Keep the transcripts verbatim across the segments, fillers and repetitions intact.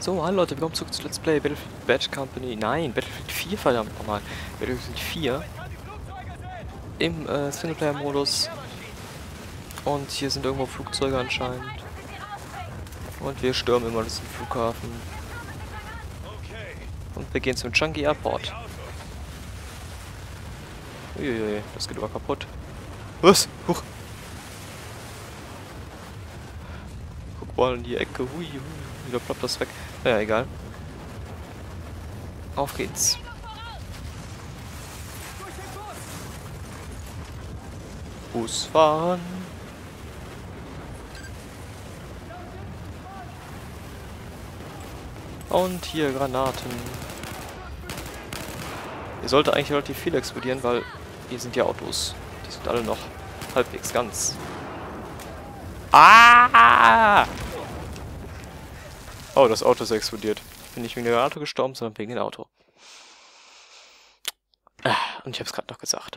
So, hallo Leute, willkommen zurück zu Let's Play Battlefield Bad Company. Nein, Battlefield vier, verdammt nochmal. Battlefield vier. Im äh, Singleplayer-Modus. Und hier sind irgendwo Flugzeuge anscheinend. Und wir stürmen immer das Flughafen. Und wir gehen zum Changi Airport. Uiuiui, das geht aber kaputt. Was? Huch. Guck mal in die Ecke. Hui, hui. Wieder ploppt das weg. Naja, egal. Auf geht's. Bus fahren. Und hier Granaten. Hier sollte eigentlich relativ viel explodieren, weil hier sind ja Autos. Die sind alle noch halbwegs ganz. Ah! Oh, das Auto ist explodiert. Bin nicht wegen der Auto gestorben, sondern wegen dem Auto. Ah, und ich hab's gerade noch gesagt.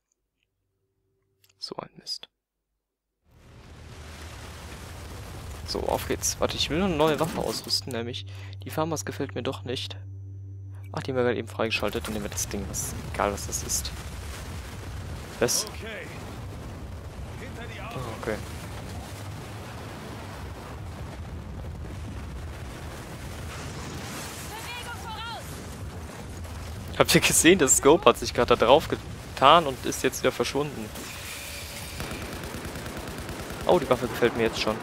So ein Mist. So, auf geht's. Warte, ich will noch eine neue Waffe ausrüsten, nämlich die Farmers gefällt mir doch nicht. Ach, die haben wir gerade eben freigeschaltet. Dann nehmen wir das Ding, was, egal was das ist. Das. Oh, okay. Habt ihr gesehen, das Scope hat sich gerade da drauf getan und ist jetzt wieder verschwunden. Oh, die Waffe gefällt mir jetzt schon.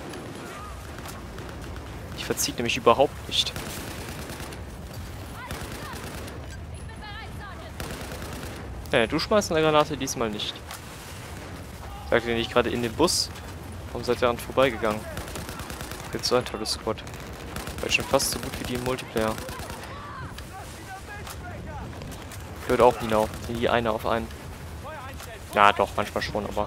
Die verzieht nämlich überhaupt nicht. Äh, du schmeißt eine Granate, diesmal nicht. Sagt ihr nicht gerade in den Bus? Warum seid ihr daran vorbeigegangen? Jetzt so ein tolles Squad. Weil schon fast so gut wie die im Multiplayer. Hört auch Nino. Nie einer auf einen. Ja, doch, manchmal schon, aber.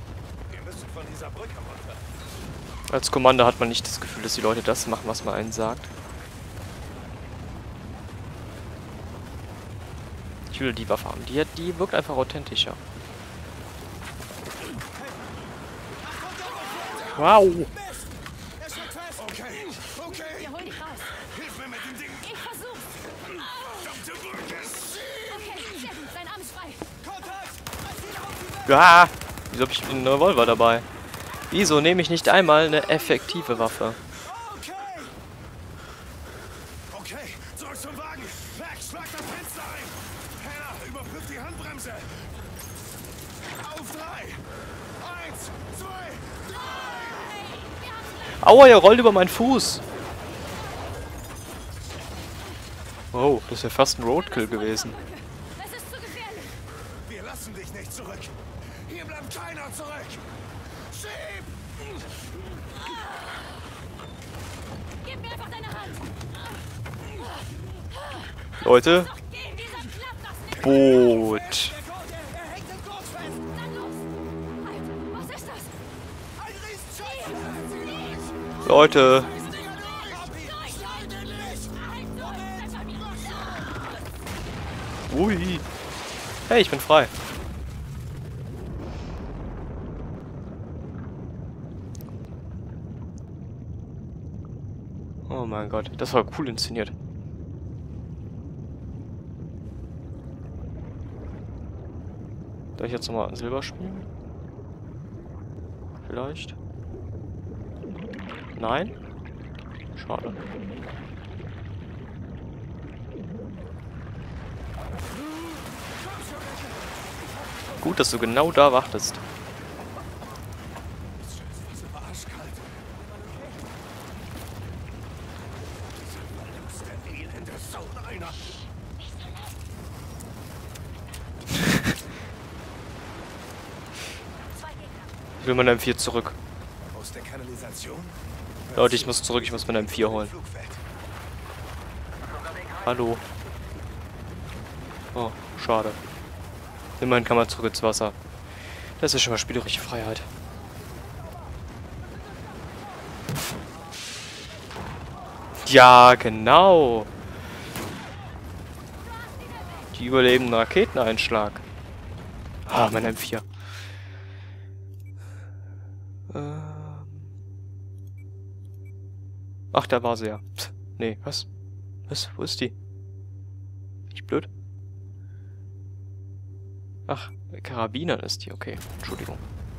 Als Commander hat man nicht das Gefühl, dass die Leute das machen, was man einen sagt. Ich will die Waffe haben. Die, die wirkt einfach authentischer. Wow! Ja, wieso habe ich einen Revolver dabei? Wieso nehme ich nicht einmal eine effektive Waffe? Okay, zurück zum Wagen. Max, schlag das Fenster ein. Hannah, überprüft die Handbremse. Auf drei. Eins, zwei, drei. Aua, er rollt über meinen Fuß. Oh, das wäre fast ein Roadkill gewesen. Es ist zu gefährlich. Wir lassen dich nicht zurück. Hier bleibt keiner zurück. Schieb! Gib mir einfach deine Hand. Leute. Boot. Was ist das? Ein Riesenscheiß. Leute. Ui. Hey, ich bin frei. Oh mein Gott, das war cool inszeniert. Darf ich jetzt nochmal Silber spielen? Vielleicht? Nein? Schade. Gut, dass du genau da wartest. Ich will meine M vier zurück. Aus der Kanalisation? Leute, ich muss zurück, ich muss meine M vier holen. Hallo. Oh, schade. Immerhin kann man zurück ins Wasser. Das ist schon mal spielerische Freiheit. Ja, genau. Die überlebenden Raketeneinschlag. Ah, mein M vier. Ähm. Ach, da war sie ja. Nee, was? Was? Wo ist die? Ich blöd? Ach, Karabinern ist die, okay. Entschuldigung.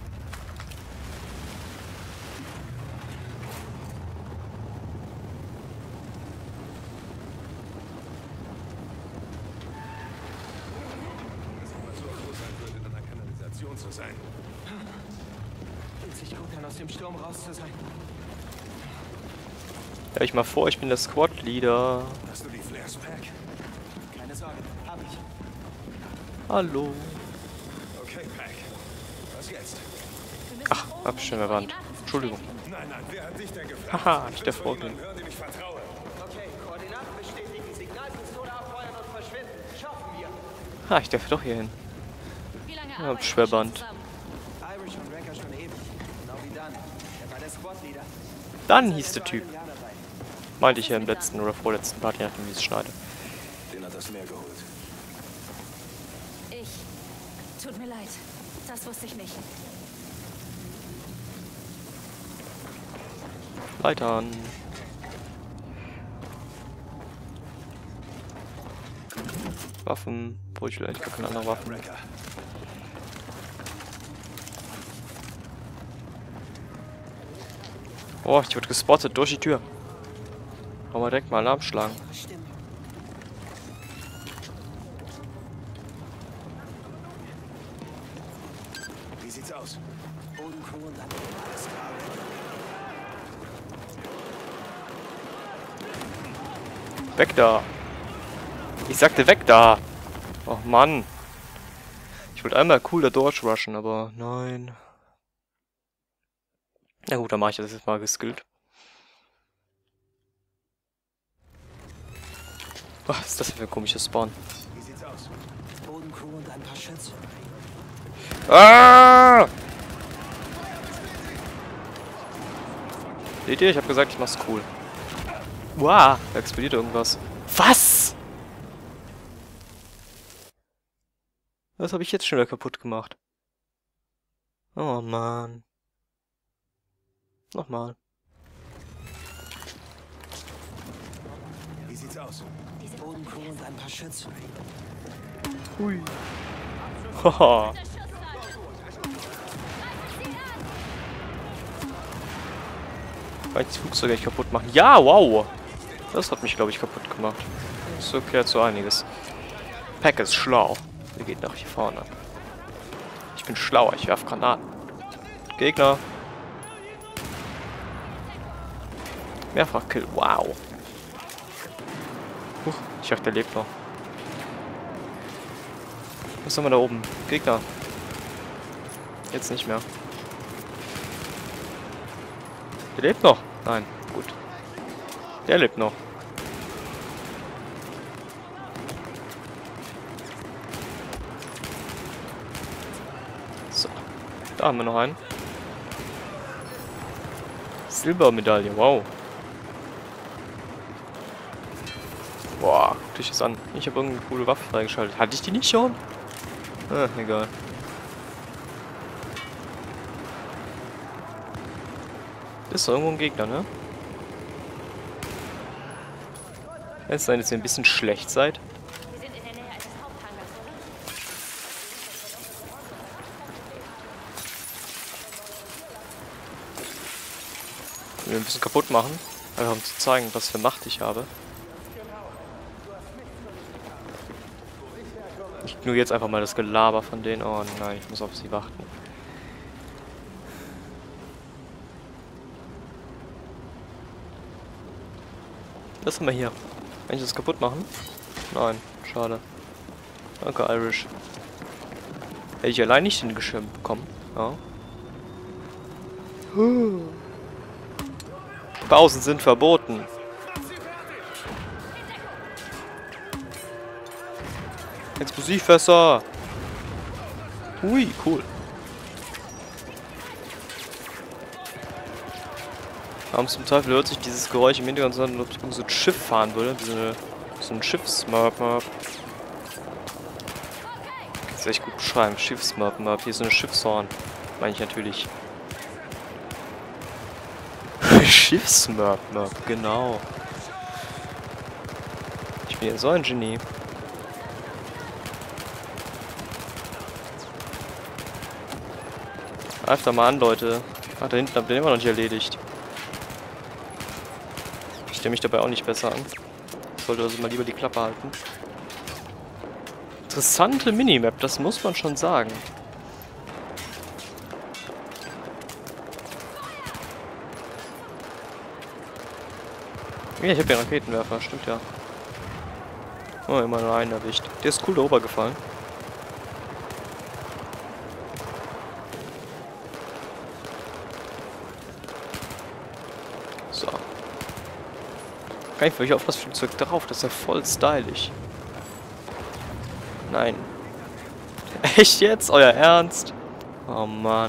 Zu sein. Fühlt sich gut an, aus dem Sturm raus zu sein. Stell euch mal vor, ich bin der Squad-Leader. Hast du die Flares, Pack? Keine Sorge, hab ich. Hallo. Okay, Pack. Was jetzt? Ach, hab ich schon erwartet. Entschuldigung. Nein, nein, wer hat dich denn gefragt? Haha, nicht der Vorgänger. Hören, dem ich vertraue. Okay, Koordinaten bestätigen, Signalpistole abfeuern und verschwinden. Schaffen wir. Ah, ich darf doch hier hin. Ja, Ja, Schwerband. Irish und Wrecker schon ewig. Genau wie Dan. Er war der Squad-Leader. Dann hieß der Typ. Meinte ich ja im letzten oder vorletzten Part, je nachdem wie ich es schneide. Den hat das Meer geholt. Ich. Tut mir leid. Das wusste ich nicht. Leitern. Waffen. Obwohl ich will eigentlich gar keine anderen Waffen. Oh, ich wurde gespottet durch die Tür. Wollen wir direkt mal Alarm schlagen. Wie sieht's aus? Bodencrew und alles klar. Weg da! Ich sagte weg da! Oh Mann! Ich wollte einmal cool da durchrushen, aber nein. Na gut, dann mache ich das jetzt mal geskillt. Was ist das für ein komisches Spawn? Wie sieht's aus? Bodencrew und ein paar Schütze. Ah! Seht ihr? Ich habe gesagt, ich mach's cool. Wow, da explodiert irgendwas. Was? Was habe ich jetzt schon wieder kaputt gemacht? Oh Mann. Nochmal. Wie sieht's aus? Bodencrew und ein paar Schütze. Hui. Haha. Kann ich das Flugzeug echt kaputt machen? Ja, wow. Das hat mich, glaube ich, kaputt gemacht. Das erklärt so einiges. Pack ist schlau. Der geht nach hier vorne. Ich bin schlauer, ich werf Granaten. Gegner. Mehrfachkill, wow. Huch, ich dachte, der lebt noch. Was haben wir da oben? Gegner. Jetzt nicht mehr. Der lebt noch? Nein, gut. Der lebt noch. So. Da haben wir noch einen. Silbermedaille, wow. Boah, guck dich das an. Ich habe irgendeine coole Waffe freigeschaltet. Hatte ich die nicht schon? Ah, egal. Das ist doch irgendwo ein Gegner, ne? Kann es sein, dass ihr ein bisschen schlecht seid? Wir sind in der Nähe eines Haupthangars, oder? Wenn wir ein bisschen kaputt machen, einfach um zu zeigen, was für Macht ich habe. Ich ignoriere jetzt einfach mal das Gelaber von denen. Oh nein, ich muss auf sie warten. Was haben wir hier? Kann ich das kaputt machen? Nein, schade. Danke, Irish. Hätte ich allein nicht hingeschirmt bekommen. Ja. Pausen sind verboten. Explosivfässer. Hui, cool. Warum zum Teufel hört sich dieses Geräusch im Hintergrund an, als ob so ein Schiff fahren würde? Diese, so ein Schiffsmörp-Mörp. Kannst du echt gut beschreiben. Schiffsmörp-Mörp. Hier ist so eine Schiffshorn. Meine ich natürlich. Schiffsmörp-Mörp, genau. Ich bin ja so ein Genie. Greift da mal an, Leute. Ach, da hinten habt ihr immer noch nicht erledigt. Ich stelle mich dabei auch nicht besser an. Ich sollte also mal lieber die Klappe halten. Interessante Minimap, das muss man schon sagen. Ja, ich habe den Raketenwerfer, stimmt ja. Oh, immer nur einen erwischt. Der ist cool darüber gefallen. So. Kann ich wirklich auf das Flugzeug drauf? Das ist ja voll stylisch. Nein. Echt jetzt? Euer Ernst? Oh Mann.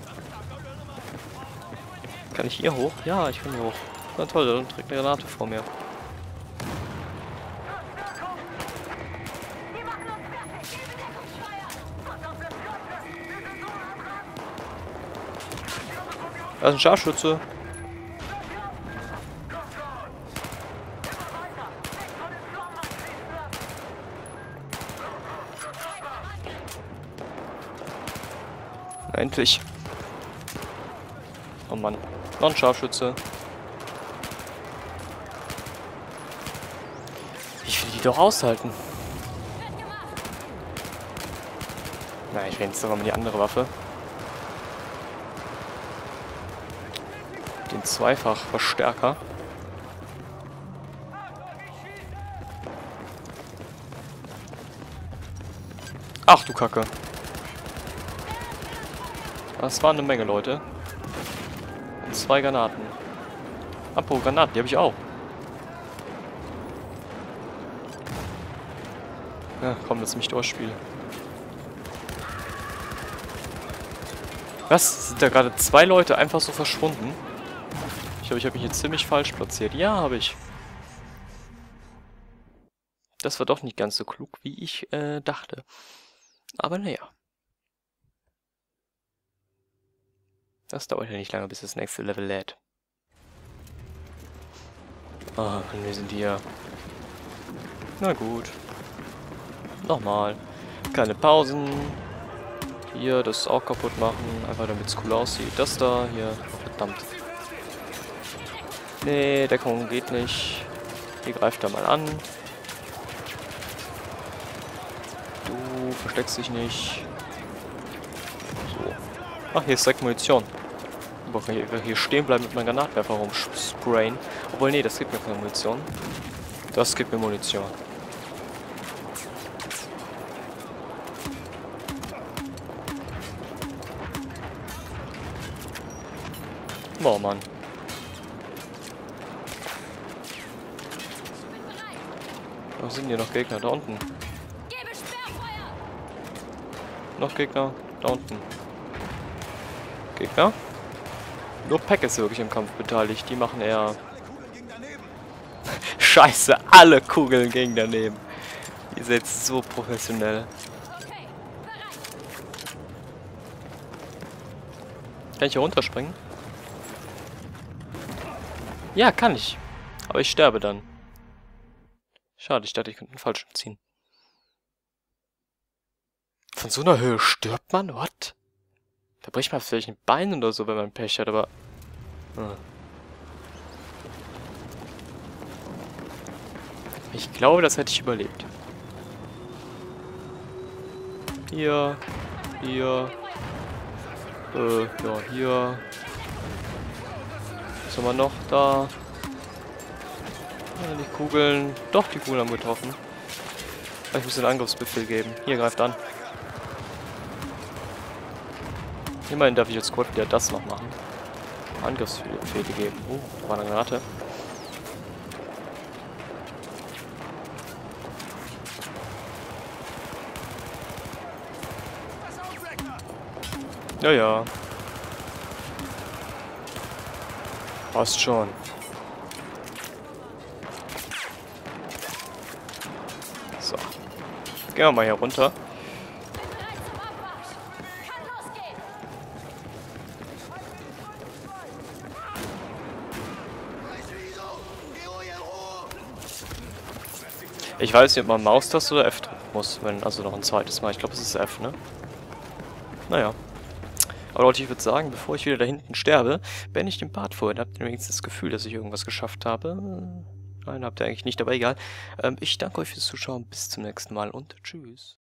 Kann ich hier hoch? Ja, ich kann hier hoch. Na toll, dann trägt eine Granate vor mir. Da ist ein Scharfschütze. Na, endlich. Oh Mann. Noch ein Scharfschütze. Ich will die doch aushalten. Na, ich wähle jetzt sogar mal die andere Waffe. Den Zweifach-Verstärker. Ach du Kacke. Das waren eine Menge Leute. Und zwei Granaten. Apropos Granaten, die habe ich auch. Ja, komm, lass mich durchspielen. Was? Sind da gerade zwei Leute einfach so verschwunden? Ich glaube, ich habe mich jetzt ziemlich falsch platziert. Ja, habe ich. Das war doch nicht ganz so klug, wie ich äh, dachte. Aber naja. Das dauert ja nicht lange, bis das nächste Level lädt. Ah, und wir sind hier. Na gut. Nochmal. Keine Pausen. Hier, das auch kaputt machen. Einfach damit es cool aussieht. Das da, hier. Verdammt. Nee, Deckung geht nicht. Hier greift er mal an. Du versteckst dich nicht. So. Ach, hier ist direkt Munition. Ich will hier stehen bleiben mit meinem Granatwerfer rumsprayen. Obwohl, nee, das gibt mir keine Munition. Das gibt mir Munition. Oh Mann. Wo sind hier noch Gegner? Da unten. Noch Gegner? Da unten. Gegner? Nur Pack ist wirklich im Kampf beteiligt. Die machen eher... Scheiße, alle Kugeln gingen daneben. Ihr seid so professionell. Kann ich hier runterspringen? Ja, kann ich. Aber ich sterbe dann. Schade, ich dachte, ich könnte einen Fallschirm ziehen. Von so einer Höhe stirbt man? What? Da bricht man vielleicht ein Bein oder so, wenn man Pech hat, aber... Hm. Ich glaube, das hätte ich überlebt. Hier. Hier. Äh, ja, hier. Was haben wir noch? Da. Ja, die Kugeln. Doch, die Kugeln haben getroffen. Ich muss den Angriffsbefehl geben. Hier, greift an. Immerhin darf ich jetzt kurz wieder das noch machen. Angriffsbefehle geben. Oh, da war eine Granate. Ja, ja. Passt schon. So. Gehen wir mal hier runter. Ich weiß nicht, ob man Maustaste oder F drücken muss, wenn, also noch ein zweites Mal. Ich glaube, es ist F, ne? Naja. Aber Leute, ich würde sagen, bevor ich wieder da hinten sterbe, beende ich den Part vorhin. Habt ihr wenigstens das Gefühl, dass ich irgendwas geschafft habe? Nein, habt ihr eigentlich nicht, aber egal. Ähm, ich danke euch fürs Zuschauen, bis zum nächsten Mal und tschüss.